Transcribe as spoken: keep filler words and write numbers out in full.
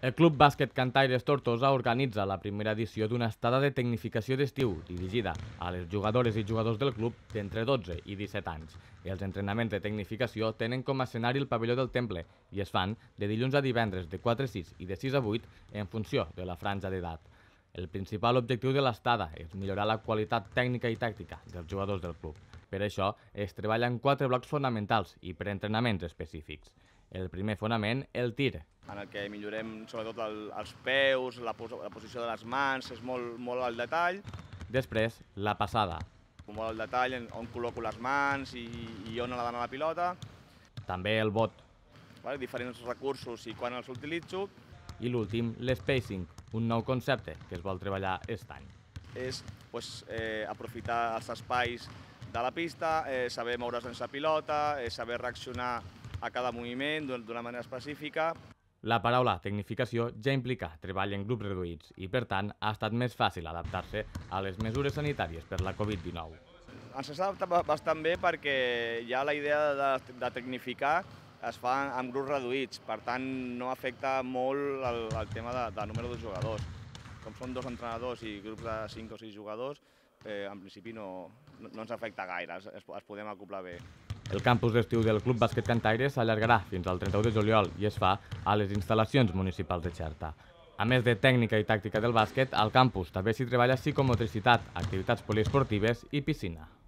El Club Bàsquet Cantaires Tortosa organitza la primera edició d'una estada de tecnificació d'estiu dirigida a les jugadores i jugadors del club d'entre dotze i disset anys. Els entrenaments de tecnificació tenen com a escenari el pavelló del Temple i es fan de dilluns a divendres de quatre a sis i de sis a vuit en funció de la franja d'edat. El principal objectiu de l'estada és millorar la qualitat tècnica i tàctica dels jugadors del club. Per això es treballa en quatre blocs fonamentals i per entrenaments específics. El primer fonament, el tir, en el que millorem sobretot el, els peus, la, pos la posició de les mans, és molt, molt al detall. Després, la passada. Molt al detall en on col·loco les mans i, i on ha d'anar la pilota. També el bot. Vale? Diferents recursos i quan els utilitzo. I l'últim, l'spacing, un nou concepte que es vol treballar aquest any. És pues, eh, aprofitar els espais de la pista, eh, saber moure's sense pilota, eh, saber reaccionar a cada moviment d'una manera específica. La paraula tecnificació ja implica treball en grups reduïts i, per tant, ha estat més fàcil adaptar-se a les mesures sanitàries per la Covid dinou. Ens s'ha adaptat bastant bé perquè ja la idea de, de tecnificar es fa en grups reduïts, per tant no afecta molt el, el tema de, de número de jugadors. Com són dos entrenadors i grups de cinc o sis jugadors, eh, en principi no, no, no ens afecta gaire, es, es podem acoplar bé. El campus d'estiu del Club Bàsquet Cantaires s'allargarà fins al trenta-u de juliol i es fa a les instal·lacions municipals de Xerta. A més de tècnica i tàctica del bàsquet, al campus també s'hi treballa psicomotricitat, activitats poliesportives i piscina.